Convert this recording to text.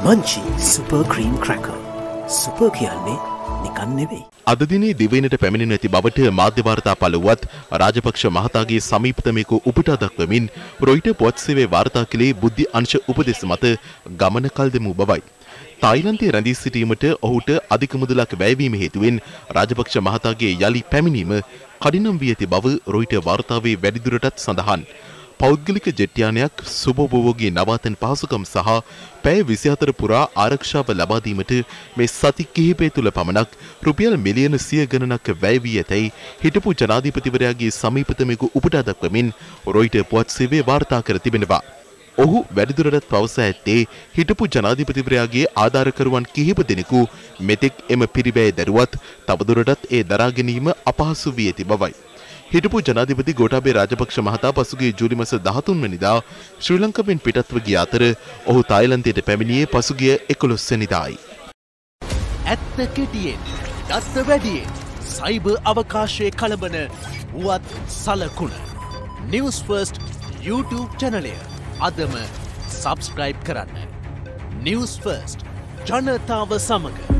Munchee super cream cracker. Super කියන්නේ නිකන් නෙවෙයි. අද දිනේ දිවයිනට පැමිණෙන ඇති බවට මාධ්‍ය වාර්තා පළවුවත් රාජපක්ෂ මහතාගේ සමීපතමෙක උපුටා දක්වමින් රොයිටර් පුවත් සේවයේ වාර්තා කළේ බුද්ධි අංශ උපදෙස් මත ගමන කල් දෙමු බවයි. තායිලන්තයේ රැඳී සිටීමට ඔහුට අධික මුදලක් වැයවීම හේතුවෙන් රාජපක්ෂ මහතාගේ යලි පැමිණීම කඩිනම් වී ඇති බව රොයිටර් වාර්තාවේ වැඩිදුරටත් සඳහන්. පෞද්ගලික ජෙට් යානයක් සුබෝභෝගී නවාතැන් පහසුකම් සහ පැය 24 පුරා ආරක්ෂාව ලබා දීමට මේ සති කිහිපය තුළ පමණක් රුපියල් මිලියන 100 ගණනක් වැය වී ඇතැයි හිටපු ජනාධිපතිවරයාගේ සමීපතමෙකු උපුටා දක්වමින් රොයිටර් පුවත් සේවය වාර්තා කර තිබෙනවා. ඔහු වැඩිදුරටත් පවසා ඇත්තේ හිටපු ජනාධිපතිවරයාගේ ආධාරකරුවන් කිහිප දෙනෙකු මෙතෙක් එම පිරිවැය දැරුවත් තවදුරටත් ඒ දරා ගැනීම අපහසු වී ඇති බවයි. හිටපු ජනාධිපති ගෝඨාභය රාජපක්ෂ මහතා පසුගිය ජූලි මාස 13 වෙනිදා ශ්‍රී ලංකාවෙන් පිටත්ව ගිය අතර ඔහු තායිලන්තයට පැමිණියේ පසුගිය 11 වෙනිදායි. ඇත්ත කෙටියෙන්, දත්ත වැඩියෙන්, සයිබර් අවකාශයේ කලබන වුවත් සලකුණ. News First YouTube channel අදම subscribe කරන්න. News First ජනතාව සමග